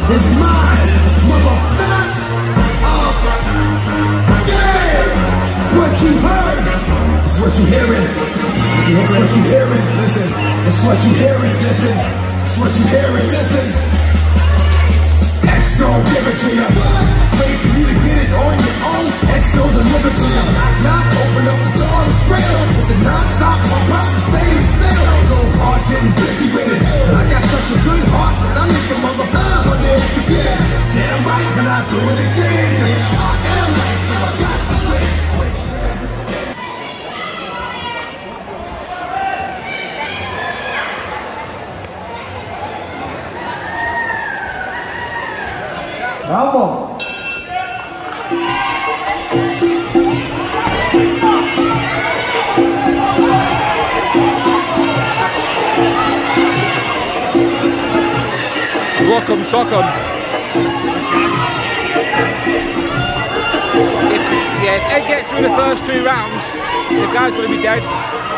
is mine, motherfucker. Yeah, what you heard is what you hearing. It's what you hearing. Listen, it's what you hearing. Listen, it's what you hearing. Listen. X gon' give it to ya. Wait for you to get it on your own. X gon' deliver to ya. Knock, open up the door and spread with the non-stop pump out and staying still. Go hard getting busy with it, but I got such a good heart that I make a motherfucker one day forget. Damn right, and I do it again. 'Cause I am right, so I got to win. Vamos. Rock 'em, sock 'em. If Ed gets through the first 2 rounds, the guy's going to be dead.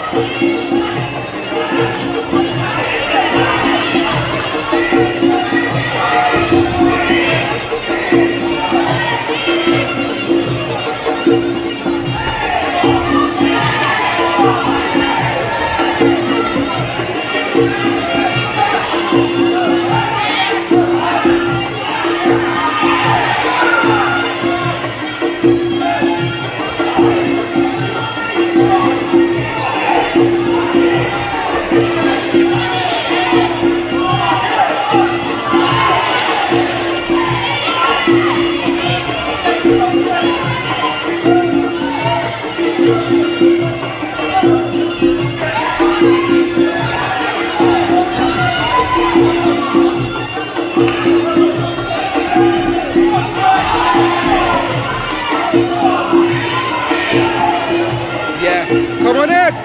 Come on, Ed!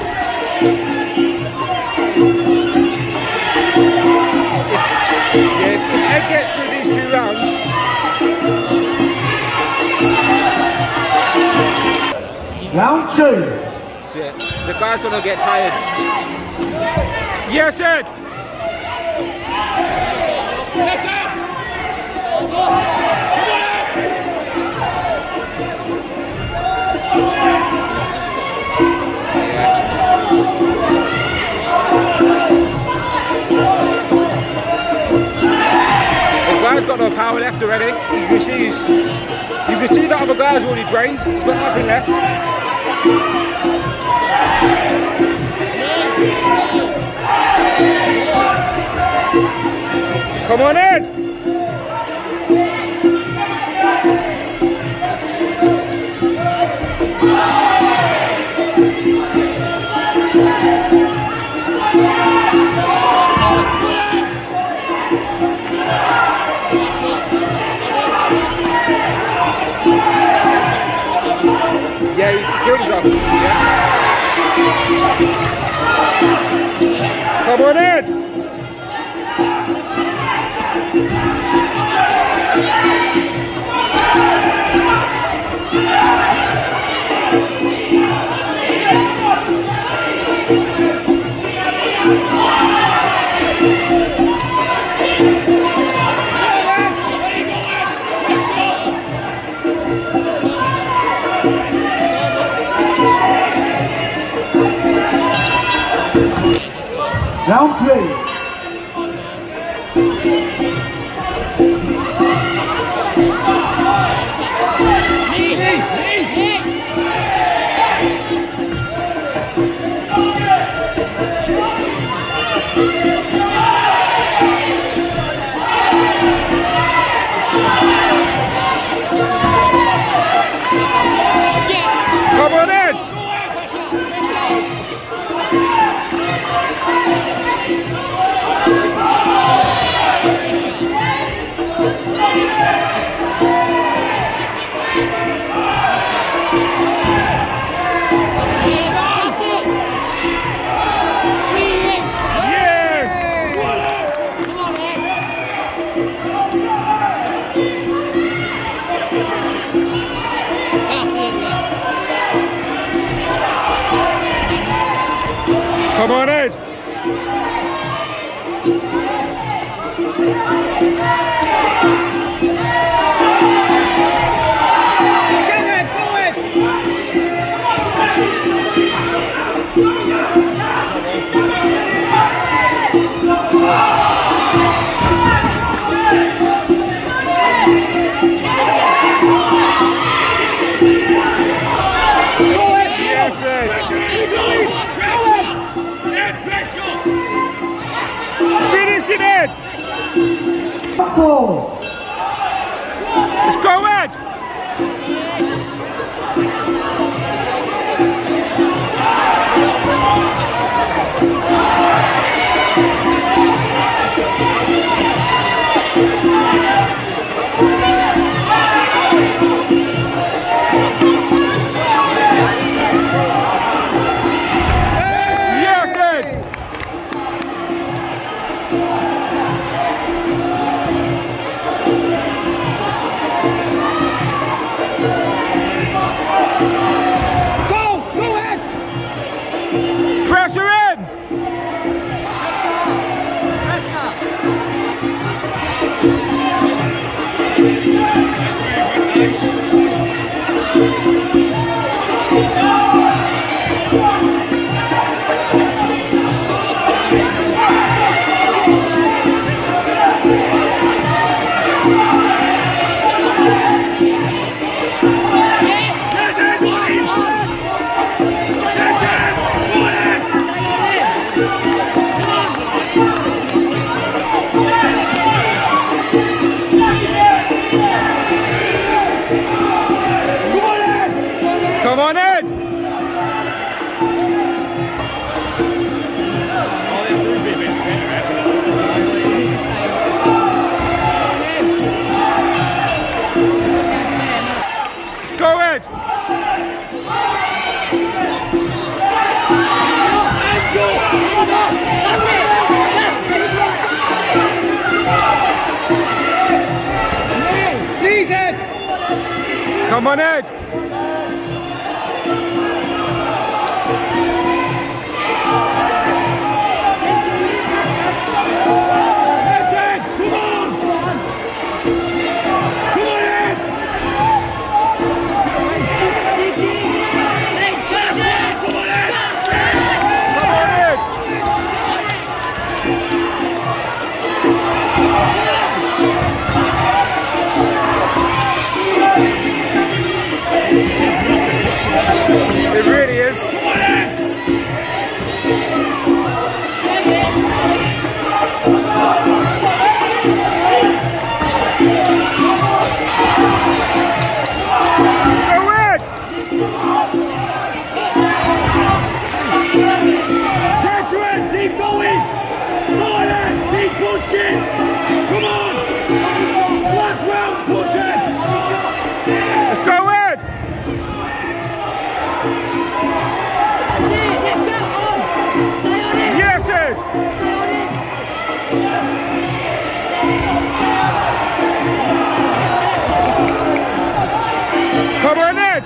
If Ed gets through these 2 rounds... Round 2. That's it. The guy's going to get tired. Yes, Ed! Yes, Ed! Guy's got no power left already. You can see that other guy's already drained. He's got nothing left. Come on, Ed! Yeah, he killed himself. Yeah. Come on, Ed! Round 3. Come on, Ed! Yes! Finish him, Ed! 4. Let's go, Ed! Yes, Ed! Pressure in! Come on, Ed! Let's go, Ed! Please, Ed! Come on, Ed! It really is. Go Ed! Pressure Ed, keep going! Come on Ed, keep pushing! Come on! Last round, push Ed! Let's go, Ed! Yes, Ed! Come on, Ed!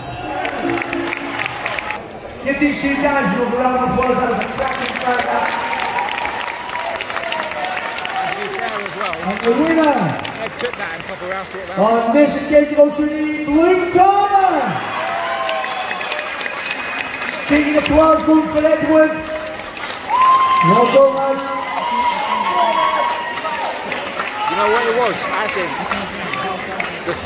Give these two guys a round of applause. That was a cracking fight. And the winner Ed took that and pop around short round. on this occasion goes to the blue corner. Big applause going for Edward. Well done, lads. You know what it was? I think